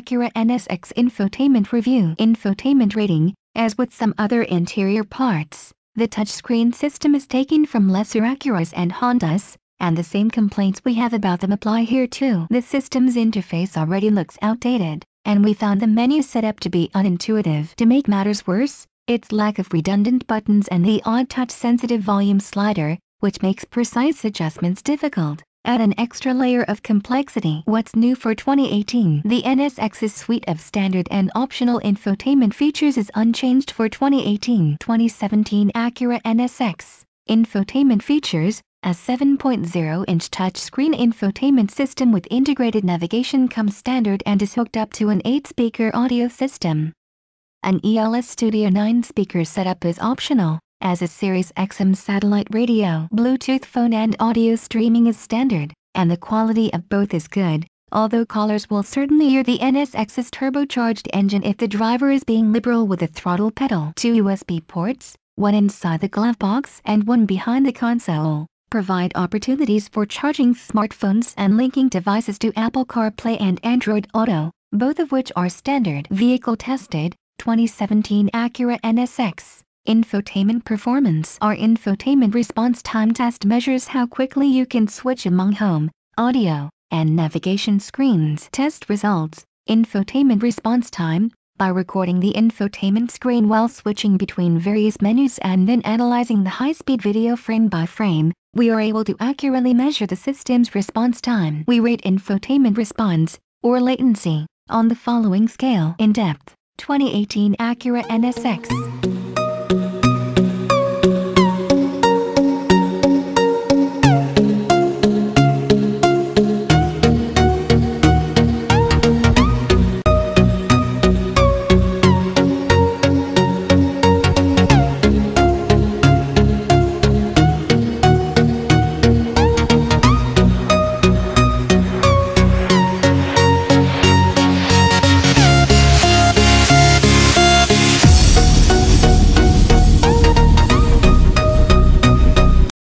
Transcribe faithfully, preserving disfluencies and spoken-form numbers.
Acura N S X Infotainment Review. Infotainment Rating. As with some other interior parts, the touchscreen system is taken from lesser Acuras and Hondas, and the same complaints we have about them apply here too. The system's interface already looks outdated, and we found the menu setup to be unintuitive. To make matters worse, its lack of redundant buttons and the odd touch-sensitive volume slider, which makes precise adjustments difficult, add an extra layer of complexity. What's new for twenty eighteen? The N S X's suite of standard and optional infotainment features is unchanged for twenty eighteen. twenty seventeen Acura N S X Infotainment Features, a seven point oh inch touchscreen infotainment system with integrated navigation comes standard and is hooked up to an eight speaker audio system. An E L S Studio nine speaker setup is optional, as a SiriusXM satellite radio. Bluetooth phone and audio streaming is standard, and the quality of both is good, although callers will certainly hear the N S X's turbocharged engine if the driver is being liberal with the throttle pedal. Two U S B ports, one inside the glove box and one behind the console, provide opportunities for charging smartphones and linking devices to Apple CarPlay and Android Auto, both of which are standard. Vehicle tested, twenty seventeen Acura N S X Infotainment Performance. Our infotainment response time test measures how quickly you can switch among home, audio, and navigation screens. Test results: infotainment response time. By recording the infotainment screen while switching between various menus and then analyzing the high-speed video frame by frame, we are able to accurately measure the system's response time. We rate infotainment response, or latency, on the following scale. In depth, twenty eighteen Acura N S X.